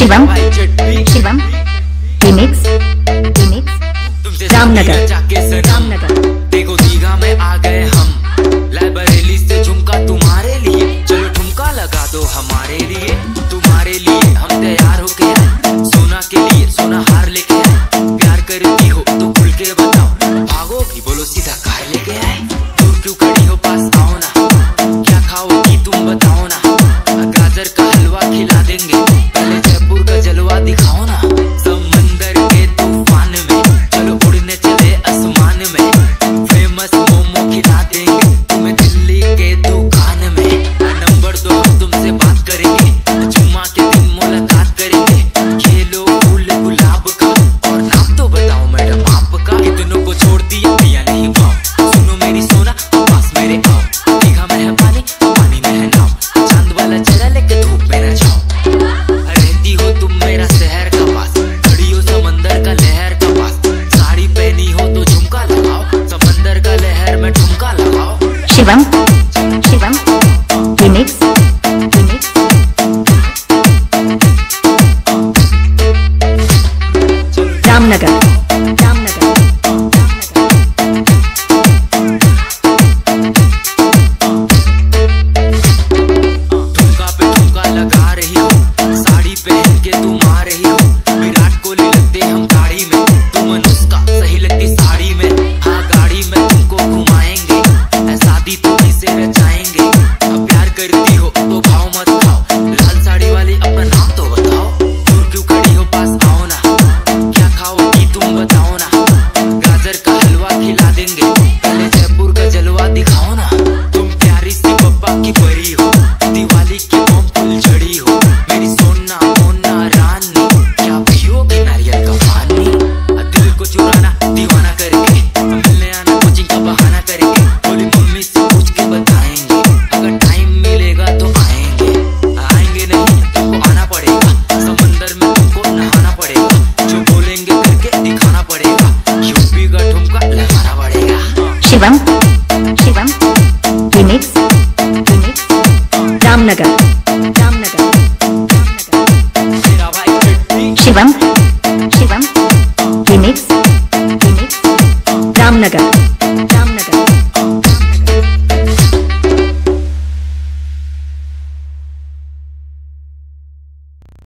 Shivam Shivam remix Ramnagar Ramnagar. देखो दीघा में आ गए हम, लाइब्रेरी से झुमका तुम्हारे लिए, चलो ठुमका लगा दो हमारे लिए। तुम्हारे लिए हम तैयार होके आए, सोना के लिए सोना हार लेके आए। प्यार करती हो तो खुल के बताओ, भागोगी बोलो सीधा कार लेके आए। दूर क्यों खड़ी हो पास आओ ना, क्या खाओगी तुम बताओ ना। गाजर का हलवा खिला देंगे, पहले जयपुर का जलवा दिखाओ ना। समंदर के तूफान में चलो उड़ने चले आसमान में, फेमस मोमो खिला देंगे तुम्हें दिल्ली के दुकान में। नंबर दो हम तुमसे बात करेंगे, जुम्मा के दिन मुलाकात करेंगे। खेलो फूल गुलाब का और नाम तो बताओ मैडम आपका। इतनों को छोड़ दिया पिया नहीं भाव, सुनो मेरी सोना पास मेरे आओ। दीघा में है पानी, पानी में है नाव, चांद वाला चेहरा लेके धूप में न जाओ। रहती हो तुम मेरा शहर का पास, खड़ी हो समंदर का लहर का पास। साड़ी पहनी हो तो झुमका लगाओ, समंदर का लहर में ठुमका लगाओ। शिवम शिवम रिमिक्स रामनगर रामनगर। ठुमका पे ठुमका लगा रही हो, साड़ी पहन के तुम आ रही हो। विराट कोहली लगते हम गाड़ी में, तुम अनुष्का सही लगती साड़ी में। हाँ गाड़ी में तुमको घुमाएंगे, शादी तो कैसे रचाएंगे। अब प्यार करती हो तो भाव मत खाओ, लाल साड़ी वाली अपना नाम तो बताओ। दूर क्यों खड़ी हो पास आओ ना, क्या खाओगी तुम बताओ ना। गाजर का हलवा खिला देंगे, पहले जयपुर का जलवा दिखाओ ना। तुम प्यारी सी पप्पा की परी हो, दिवाली की बम फुल झड़ी हो। मेरी सोना मोना रानी, क्या पियोगी नारियल का पानी। दिल को चुराना दीवाना करके, मिलने आना कोचिंग का बहाना करेंगे। बोली मम्मी से पूछ के बताएंगे, अगर टाइम मिलेगा तो आएंगे। आएंगे नहीं तुमको आना पड़ेगा, समंदर में तुमको नहाना पड़ेगा। जो बोलेंगे करके दिखाना पड़ेगा, यूपी का ठुमका लगाना पड़ेगा। शिवम शिवम रिमिक्स रामनगर रामनगर। मेरा भाई चिट्ठी शिवम शिवम रिमिक्स रामनगर।